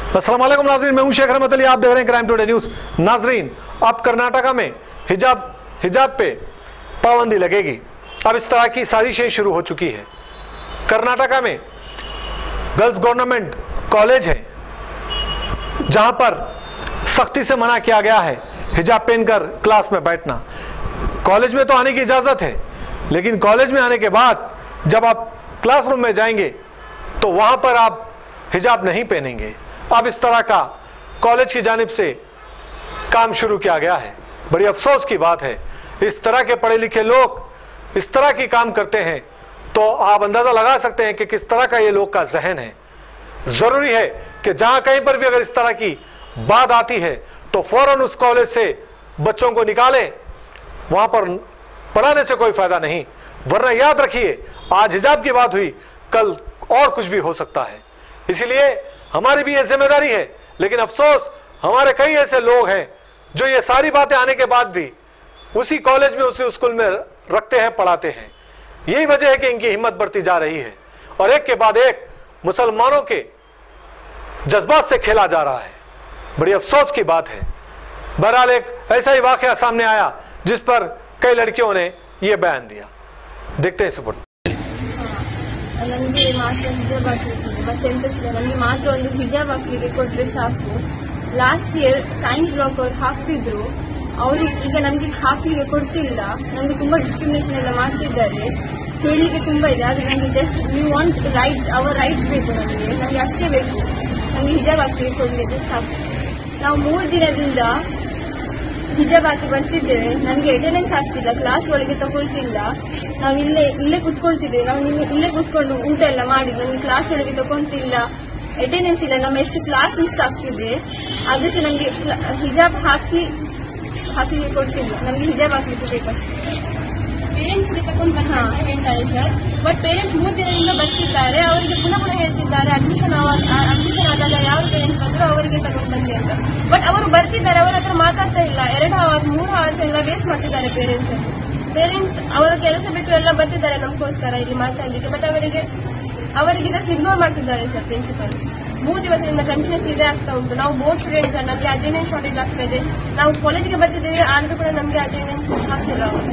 अस्सलाम वालेकुम नाज़रीन, मैं हूं शेख रहमत अली, आप देख रहे हैं क्राइम टुडे न्यूज़। नाज़रीन, अब कर्नाटका में हिजाब पे पाबंदी लगेगी। अब इस तरह की साजिशें शुरू हो चुकी है। कर्नाटका में गर्ल्स गवर्नमेंट कॉलेज है जहां पर सख्ती से मना किया गया है हिजाब पहनकर क्लास में बैठना। कॉलेज में तो आने की इजाज़त है, लेकिन कॉलेज में आने के बाद जब आप क्लासरूम में जाएंगे तो वहां पर आप हिजाब नहीं पहनेंगे। अब इस तरह का कॉलेज की जानिब से काम शुरू किया गया है। बड़ी अफसोस की बात है, इस तरह के पढ़े लिखे लोग इस तरह की काम करते हैं तो आप अंदाजा लगा सकते हैं कि किस तरह का ये लोग का जहन है। जरूरी है कि जहां कहीं पर भी अगर इस तरह की बात आती है तो फौरन उस कॉलेज से बच्चों को निकालें, वहां पर पढ़ाने से कोई फायदा नहीं। वरना याद रखिए, आज हिजाब की बात हुई, कल और कुछ भी हो सकता है। इसलिए हमारी भी ये जिम्मेदारी है, लेकिन अफसोस हमारे कई ऐसे लोग हैं जो ये सारी बातें आने के बाद भी उसी कॉलेज में उसी स्कूल में रखते हैं, पढ़ाते हैं। यही वजह है कि इनकी हिम्मत बढ़ती जा रही है और एक के बाद एक मुसलमानों के जज्बात से खेला जा रहा है। बड़ी अफसोस की बात है। बहरहाल एक ऐसा ही वाकया सामने आया जिस पर कई लड़कियों ने यह बयान दिया। देखते हैं सपोर्ट। ನನಗೆ ಮಾತ್ರ ಹಿಜಾಬ್ ಹಾಕ್ಲಿಕ್ಕೆ ಮತ್ತೆ ಎಂತ ನನಗೆ ಮಾತ್ರ ಒಂದು ಹಿಜಾಬ್ ಹಾಕ್ಲಿಕ್ಕೆ ಕೊಟ್ರೆ ಸಾಕು. ಲಾಸ್ಟ್ ಇಯರ್ ಸೈನ್ಸ್ ಬ್ಲಾಕ್ ಅವ್ರು ಹಾಕ್ತಿದ್ರು, ಅವ್ರಿಗೆ ಈಗ ನಮ್ಗೆ ಹಾಕ್ಲಿಕ್ಕೆ ಕೊಡ್ತಿಲ್ಲ. ನಮ್ಗೆ ತುಂಬಾ ಡಿಸ್ಕ್ರಿಮಿನೇಷನ್ ಎಲ್ಲ ಮಾಡ್ತಿದ್ದಾರೆ. ಹೇಳಲಿಕ್ಕೆ ತುಂಬಾ ಇದೆ, ಆದ್ರೆ ನಮ್ಗೆ just we want rights, our rights ಬೇಕು ನಮ್ಗೆ ಅಷ್ಟೇ ಬೇಕು. ನಮ್ಗೆ ಹಿಜಾಬ್ ಹಾಕ್ಲಿಕ್ಕೆ ಕೊಡ್ಲಿಕ್ಕೆ ಸಾಕು. ನಾವು 3 ದಿನದಿಂದ ಹಿಜಾಬ್ ಹಾಕಿ ಬರ್ತಿದ್ದೇವೆ. ನಮ್ಗೆ ಅಟೆಂಡೆನ್ಸ್ ಆಗ್ತಿಲ್ಲ, ಕ್ಲಾಸ್ ಒಳಗೆ ತಗೊಳ್ತಿಲ್ಲ. ನಾವು ಇಲ್ಲೇ ಕುತ್ಕೊಳ್ತಿದ್ದೇವೆ. ನಾವು ಇಲ್ಲೇ ಕುತ್ಕೊಂಡು ಊಟ ಎಲ್ಲ ಮಾಡಿ ನಮ್ಗೆ ಕ್ಲಾಸ್ ಒಳಗೆ ತಗೊಂತಿಲ್ಲ, ಅಟೆಂಡೆನ್ಸ್ ಇಲ್ಲ. ನಮ್ಮ ಎಷ್ಟು ಕ್ಲಾಸ್ ಮಿಸ್ ಆಗ್ತಿದೆ, ಆದ್ರೆ ಸಹ ನಮ್ಗೆ ಹಿಜಾಬ್ ಹಾಕಲಿಕ್ಕೆ ಕೊಡ್ತಿಲ್ಲ. ನಮ್ಗೆ ಹಿಜಾಬ್ ಹಾಕ್ಲಿಕ್ಕೆ ಬೇಕಷ್ಟೇ. ಪೇರೆಂಟ್ಸ್ ತಗೊಂಡು ಹೇಳ್ತಾರೆ ಸರ್, ಬಟ್ ಪೇರೆಂಟ್ಸ್ 3 ದಿನದಿಂದ ಬರ್ತಿದ್ದಾರೆ. ಅವರಿಗೆ ಪುನಃ ಹೇಳ್ತಿದ್ದಾರೆ ಅಡ್ಮಿಷನ್ ಆದಾಗ ಯಾವ ಪೇರೆಂಟ್ಸ್ ಬಂದ್ರು ಅವರಿಗೆ ತಗೊಂಡು ಬನ್ನಿ ಅಂತ. ಬಟ್ ಅವರು ಬರ್ತಿದ್ದಾರೆ, ಅವರ ಹತ್ರ ಮಾತಾಡ್ತಾ ಇಲ್ಲ. 2 ಅವರ್ 3 ಅವರ್ಸ್ ಎಲ್ಲ ವೇಸ್ಟ್ ಮಾಡ್ತಿದ್ದಾರೆ ಪೇರೆಂಟ್ಸ್ ಅವರ ಕೆಲಸ ಬಿಟ್ಟು ಎಲ್ಲ ಬರ್ತಿದ್ದಾರೆ ನಮಗೋಸ್ಕರ ಇಲ್ಲಿ ಮಾತಾಡಲಿಕ್ಕೆ. ಬಟ್ ಅವರಿಗೆ ಜಸ್ಟ್ ಇಗ್ನೋರ್ ಮಾಡ್ತಿದ್ದಾರೆ ಸರ್ ಪ್ರಿನ್ಸಿಪಲ್. 3 ದಿವಸದಿಂದ ಕಂಟಿನ್ಯೂಸ್ ಇದೇ ಆಗ್ತಾ ಉಂಟು. ನಾವು ಬೋರ್ಡ್ ಸ್ಟೂಡೆಂಟ್ಸ್, ನಮಗೆ ಅಟೆಂಡೆನ್ಸ್ ಶಾರ್ಟೇಜ್ ಆಗ್ತಾ ಇದೆ. ನಾವು ಕಾಲೇಜಿಗೆ ಬರ್ತಿದ್ದೇವೆ, ಆದ್ರೂ ಕೂಡ ನಮಗೆ ಅಟೆಂಡೆನ್ಸ್ ಹಾಕ್ತಿಲ್ಲ ಅವರು.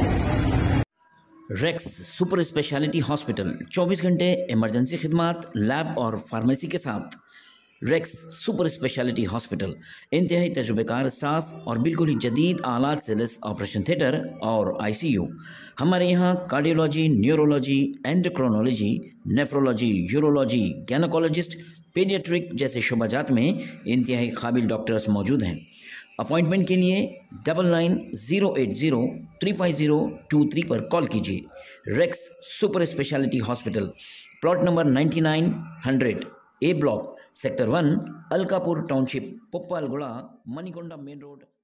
रेक्स सुपर स्पेशलिटी हॉस्पिटल 24 घंटे इमरजेंसी खिदमात, लैब और फार्मेसी के साथ। रेक्स सुपर स्पेशलिटी हॉस्पिटल, इंतहाई तजुर्बेकार स्टाफ और बिल्कुल ही जदीद आलात से लैस ऑपरेशन थिएटर और ICU। हमारे यहाँ cardiology, neurology, endocrinology, nephrology, urology, gynaecologist, paediatric जैसे शोबाजात में इंतहाई काबिल डॉक्टर्स मौजूद हैं। अपॉइंटमेंट के लिए 9908035023 पर कॉल कीजिए। Rex super speciality hospital, plot number 9900 A block, sector 1, Alkapur township, Puppalaguda, Manikonda main road.